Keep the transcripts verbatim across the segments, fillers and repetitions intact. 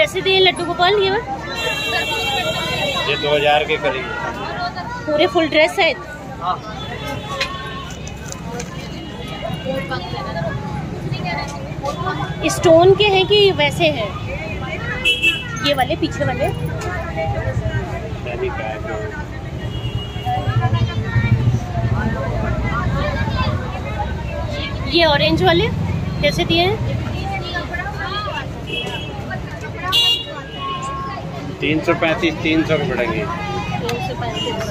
कैसे दिए लड्डू गोपाल ये? ये दो हजार के करीब। पूरे फुल ड्रेस है। हाँ। स्टोन के हैं कि वैसे हैं? ये वाले पीछे वाले ये ऑरेंज वाले कैसे दिए हैं? तीन सौ पैंतीस तीन सौ के पड़ेंगे। तीन सौ पैंतीस।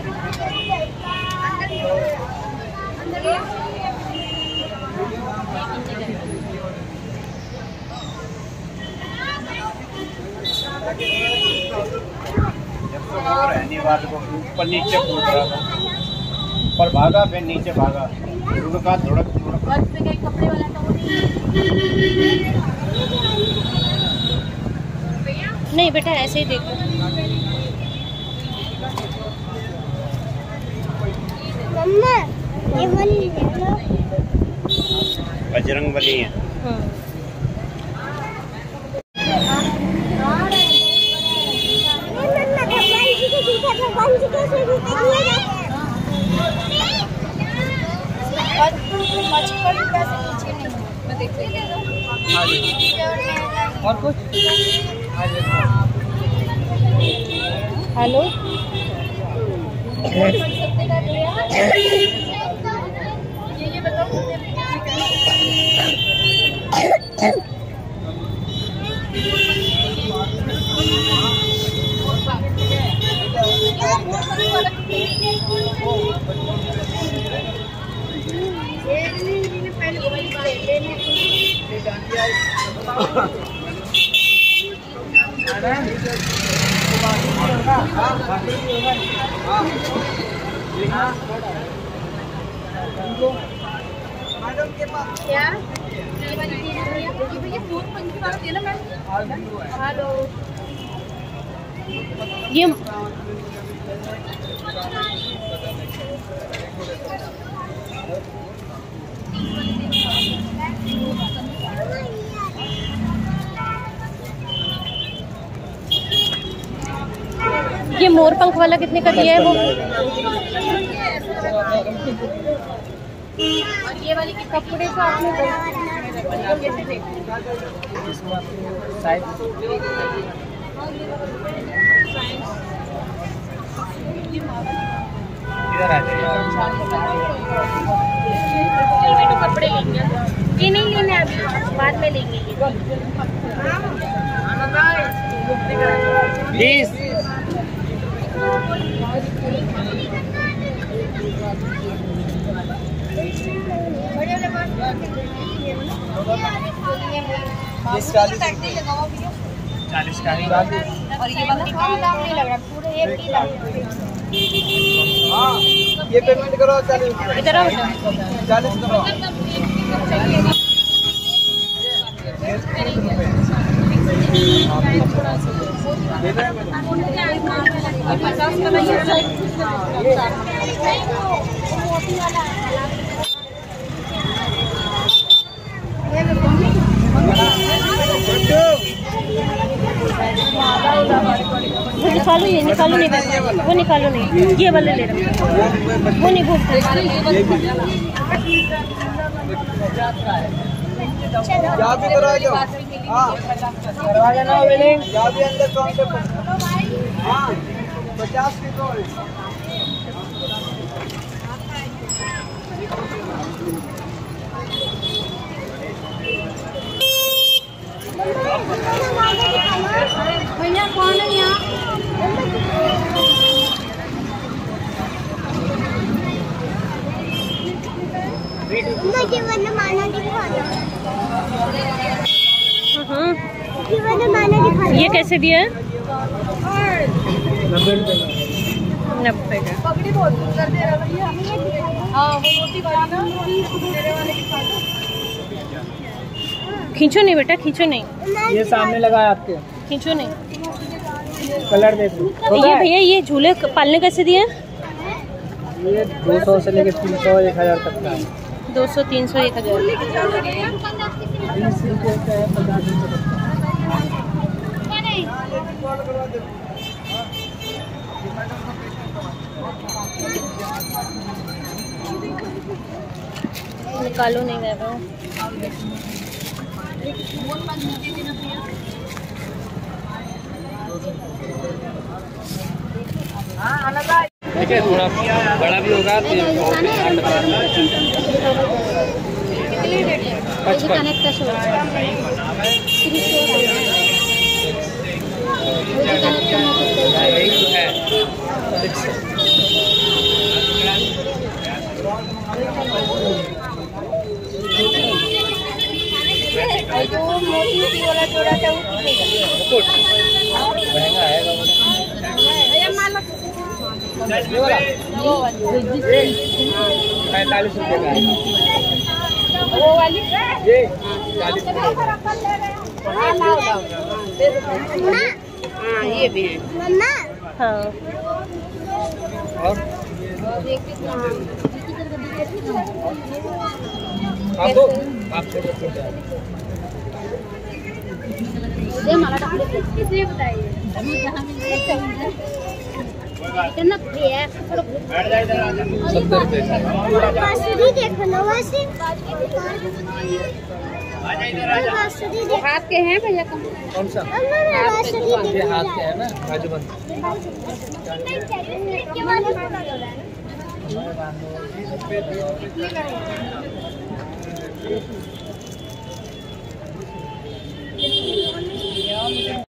ऊपर नीचे कूद रहा था, ऊपर भागा फिर नीचे भागा, धुड़का धुड़क धुड़क। कपड़े वाला नहीं बेटा, ऐसे ही देखो। मम्मा ये वाली बजरंग बली है। और कुछ? हेलो ये बताओ। मैडम के पास क्या ये वाली भैया दूध पंखी वाला देना मैम। हेलो ये ये मोर पंख वाला कितने का दिया है वो? और ये वाली के कपड़े को आपने साइज इधर आ जाइए। कपड़े लेंगे ये नहीं लेने अभी बाद में लेंगे ये। बीस चालीस का और ये वाला कम दाम नहीं लग रहा, पूरे एक ही दाम। हाँ ये पेमेंट करो चालीस इधर आओ। चालीस करो। पचास का नहीं वो निकालो नहीं, निकालो नहीं, वो निकालो नहीं, ये वाले ले रहा वो नहीं भूख। यहाँ भी करा जाओ। हाँ करवा लेना बिलिंग। यहाँ भी अंदर काउंटर पर। हाँ पचास की तो भैया कौन है यहाँ? मुझे वाला माना दिखाना। ये वाला माना दिखाना। ये कैसे दिया है? नब्बे रुपये नब्बे का। पगड़ी बहुत कर दे रहा भैया। हाँ वो रोटी बनाना मेरे वाले की खा दो। खींचो नहीं बेटा, खींचो नहीं। ये सामने लगा है आपके, खींचो नहीं। कलर देख लो। ये भैया ये झूले पालने कैसे दिए? ये दो सौ से लेकर तीन सौ एक हजार तक का है। दो सौ तीन सौ एक हजार। बीस रुपये का है, पचास रुपये तक का है। करवा दे। निकालो नहीं गए वो। देखिए थोड़ा बड़ा भी होगा तो पचपन जो मोती वाला जोड़ा था वो महंगा है पैंतालीस रुपये का है वो वाली ये चालीस रुपये हाँ ये भी है हाँ और आपको आप छोटे छोटे कितने बताइए कितना फ्री है बैठ जाए इधर आ जा सत्तर रुपये बांसुरी देखो ना वैसे आ जा इधर आ जा बांसुरी देखो हाथ के हैं भैया कम कौन सा अम्मा मैं बांसुरी ये देखो हाथ के है ना बाजूबंद के बाद